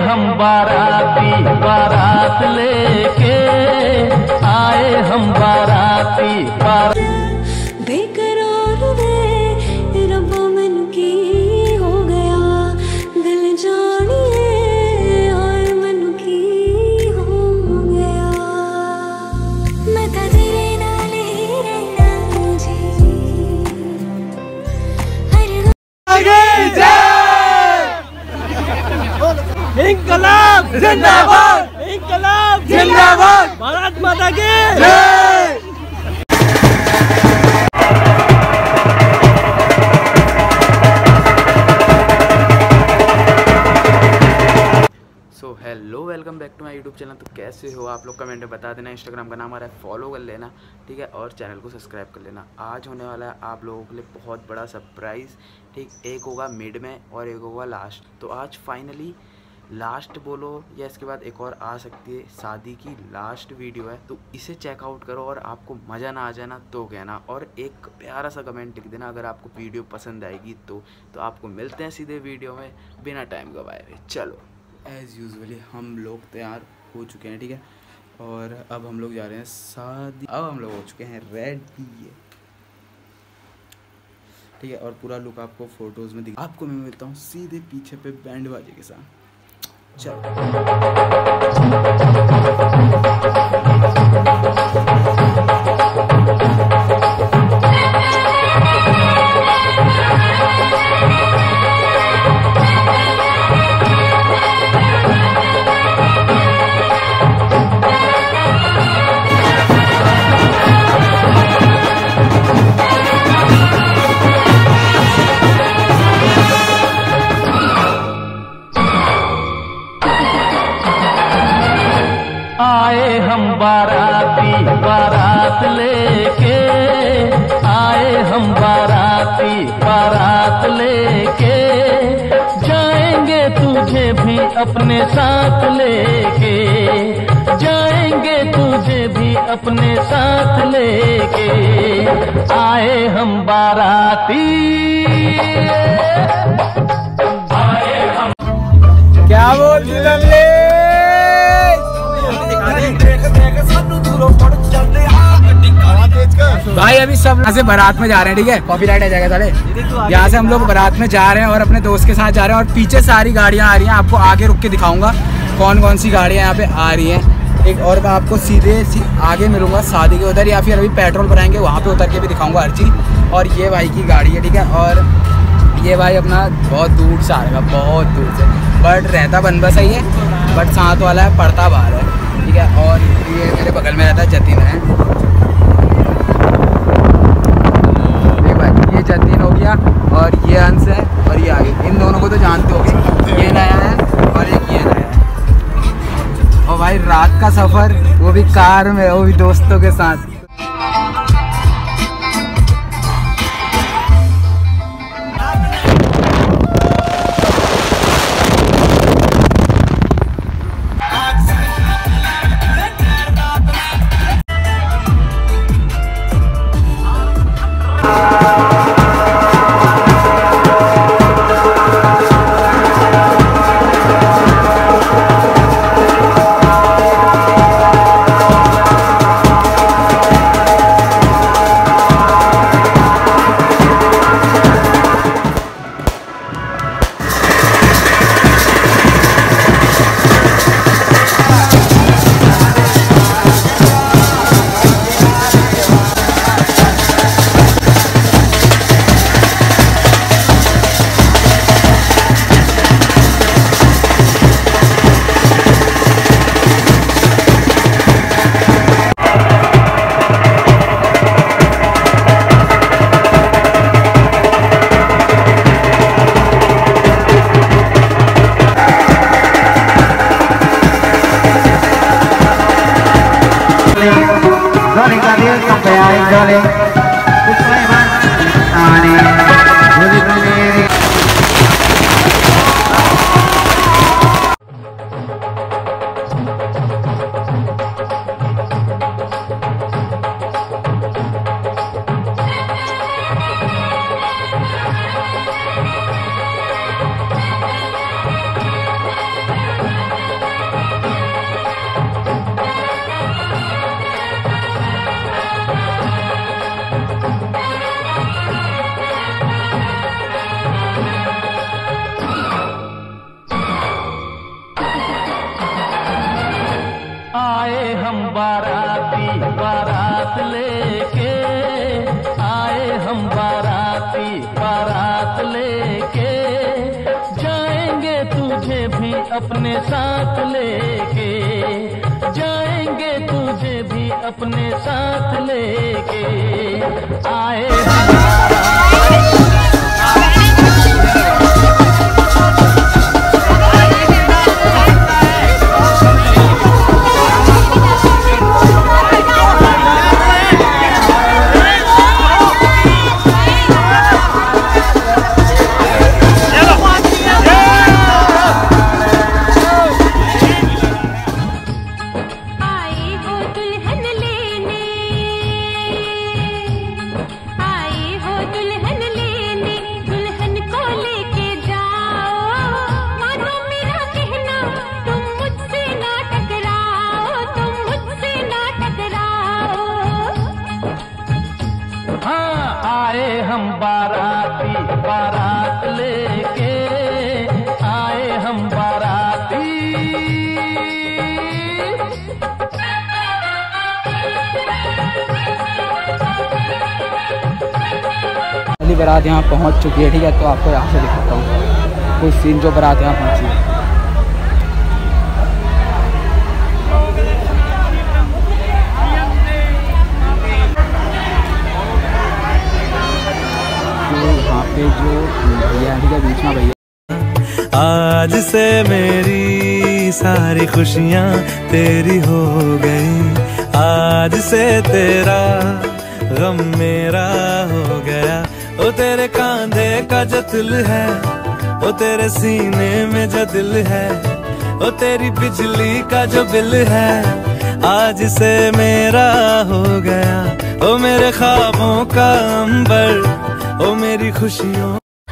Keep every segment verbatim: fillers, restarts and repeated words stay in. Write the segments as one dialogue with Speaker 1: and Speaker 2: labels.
Speaker 1: हम बाराती बारात लेके आए, हम बाराती बारात।
Speaker 2: बेकरार वे रब्बा मन की हो गया, दिल जानिए और मन की हो गया। मैं तेरे नाल ही रहना जी,
Speaker 3: इंकलाब जिंदाबाद, इंकलाब जिंदाबाद, भारत माता की जय।
Speaker 4: So hello, welcome back to my YouTube channel. तो कैसे हो आप लोग, कमेंट में बता देना। इंस्टाग्राम का नाम आ रहा है, फॉलो कर लेना, ठीक है, और चैनल को सब्सक्राइब कर लेना। आज होने वाला है आप लोगों के लिए बहुत बड़ा सरप्राइज़, ठीक। एक होगा मिड में और एक होगा लास्ट। तो आज फाइनली लास्ट बोलो या इसके बाद एक और आ सकती है, शादी की लास्ट वीडियो है। तो इसे चेकआउट करो और आपको मज़ा ना आ जाना तो कहना, और एक प्यारा सा कमेंट लिख देना अगर आपको वीडियो पसंद आएगी तो। तो आपको मिलते हैं सीधे वीडियो में बिना टाइम गवाए हुए। चलो, एज़ यूजुअली हम लोग तैयार हो चुके हैं, ठीक है, और अब हम लोग जा रहे हैं शादी। अब हम लोग हो चुके हैं रेडी, ठीक है, और पूरा लुक आपको फोटोज़ में दिख। आपको मैं मिलता हूँ सीधे पीछे पे बैंड बाजे के साथ। चलो,
Speaker 1: आए हम बाराती बारात लेके आए, हम बाराती बारात लेके जाएंगे तुझे भी अपने साथ लेके, जाएंगे तुझे भी अपने साथ लेके। आए हम बाराती, आए हम।
Speaker 3: क्या बोल दी भाई? अभी सब यहाँ से बारात में जा रहे हैं, ठीक है, कॉपीराइट आ जाएगा साले। यहाँ से हम लोग बारात में जा रहे हैं और अपने दोस्त के साथ जा रहे हैं, और पीछे सारी गाड़ियाँ आ रही हैं। आपको आगे रुक के दिखाऊंगा कौन कौन सी गाड़ियाँ यहाँ पे आ रही हैं, एक। और मैं आपको सीधे सी आगे मिलूंगा शादी के उधर, या फिर अभी पेट्रोल भराएंगे वहाँ पे उतर के भी दिखाऊंगा हर चीज़। और ये भाई की गाड़ी है, ठीक है, और ये भाई अपना बहुत दूर से आएगा, बहुत दूर से, बट रहता बनबसा ही है, बट साथ वाला है पढ़ता बाहर है, ठीक है। और ये मेरे बगल में रहता है, जतिन है, ये भाई, ये जतिन हो गया, और ये अंश है, और ये आगे। इन दोनों को तो जानते होगे, ये नया है और एक ये नया है। और भाई रात का सफ़र, वो भी कार में, वो भी दोस्तों के साथ।
Speaker 1: साथ लेके, जाएंगे तुझे भी अपने साथ लेके। आए हम बाराती बारात लेके, आए हम बाराती।
Speaker 3: अगली बारात यहाँ पहुँच चुकी है, ठीक है। तो आपको यहाँ से दिखाता हूँ कुछ सीन जो बारात यहाँ पहुँची है। जो भैया ठीक है बीच में भैया।
Speaker 5: आज से मेरी सारी खुशियाँ तेरी हो गई, आज से तेरा गम मेरा हो गया। ओ तेरे कांधे का जो दिल है, ओ तेरे सीने में जो दिल है, ओ तेरी बिजली का जो बिल है, आज से मेरा हो गया। ओ मेरे ख्वाबों का अंबर, ओ मेरी खुशियों।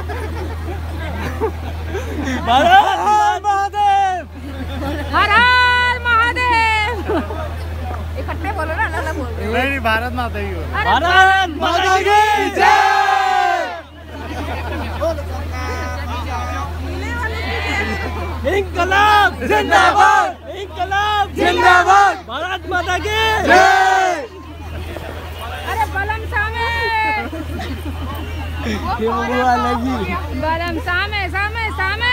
Speaker 6: भारत महादेव, हर हर महादेव। इकट्ठे बोलो ना, अलग अलग बोल रहे हो।
Speaker 7: नहीं, भारत माता की हो।
Speaker 6: भारत माता की जय। इंकलाब जिंदाबाद, इंकलाब जिंदाबाद, भारत माता की जय। अरे बलम सामे, बलम सामे सामे सामे।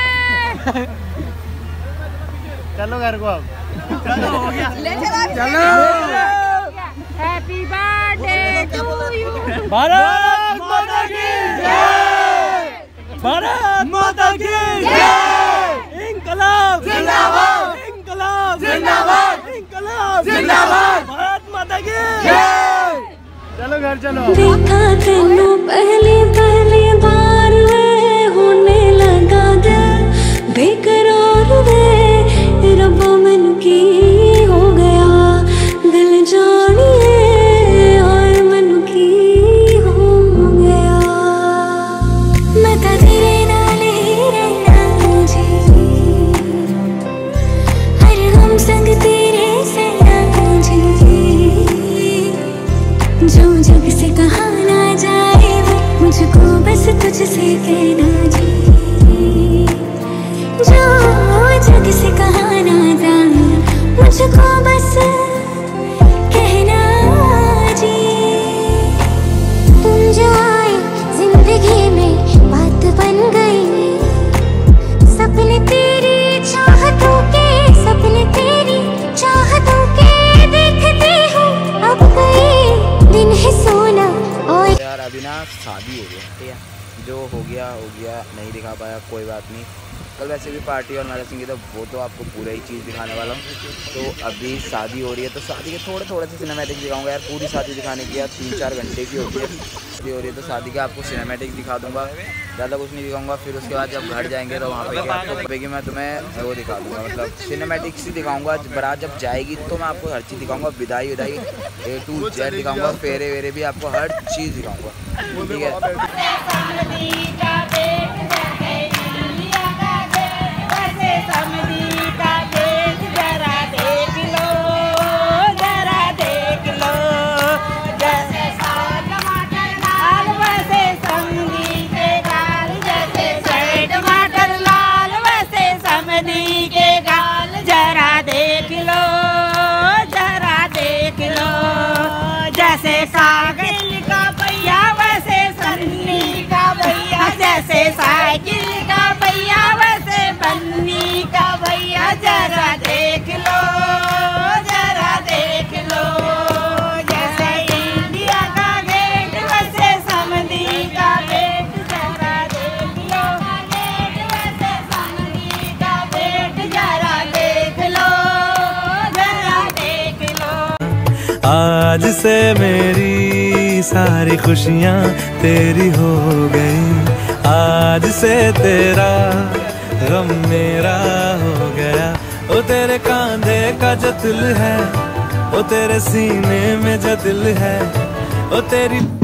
Speaker 7: चलो घर को अब,
Speaker 6: चलो हो गया, ले चलो चलो। Happy birthday to you.
Speaker 5: Bharat Mata की जय, भारत माता की जय। इंकलाब जिंदाबाद, इंकलाब जिंदाबाद, इंकलाब जिंदाबाद, भारत माता की जय।
Speaker 7: चलो घर चलो।
Speaker 2: देखा तेनू पहली पहली बार वे, होने लगा दिल बेकरार वे। रब्बा मैनू की हो गया, दिल जानिए और मैनू की हो गया। मैं तो तेरे नाल ही रहना जी, हर गम संग तेरे सहना जी। जो जग से कहा ना जाए वो मुझको बस तुझसे कहना जी। जो जग से कहा ना जाए मुझको बस कहना जी। तुम जो आए जिंदगी में बात बन गई, सपने तेरी चाहतों के, सपने तेरी चाहतों के देखते हो अब कई दिन है सोना। और
Speaker 4: यार अभी ना शादी हो गई, ठीक है। जो हो गया हो गया, नहीं दिखा पाया कोई बात नहीं। कल वैसे भी पार्टी और मैरिज की, तो वो तो आपको पूरा ही चीज़ दिखाने वाला हूँ। तो अभी शादी हो रही है, तो शादी के थोड़े थोड़े से सिनेमैटिक दिखाऊंगा यार। पूरी शादी दिखाने की यार तीन चार घंटे की होती है शादी हो रही है, तो शादी का आपको सिनेमैटिक दिखा दूंगा, ज़्यादा कुछ नहीं दिखाऊंगा। फिर उसके बाद जब घर जाएंगे तो वहाँ पे आपको कि मैं तुम्हें वो दिखा दूँगा, मतलब सिनेमैटिक ही दिखाऊँगा। बारात जब जाएगी तो मैं आपको हर चीज़ दिखाऊँगा, विदाई विदाई ए टू जेड दिखाऊँगा, फेरे वेरे भी आपको हर चीज़ दिखाऊँगा, ठीक है।
Speaker 6: जैसे कागज का भैया वैसे सन्नी का भैया।
Speaker 5: आज से मेरी सारी खुशियाँ तेरी हो गई, आज से तेरा गम मेरा हो गया। ओ तेरे कांधे का जो दिल है, ओ तेरे सीने में जो दिल है, ओ तेरी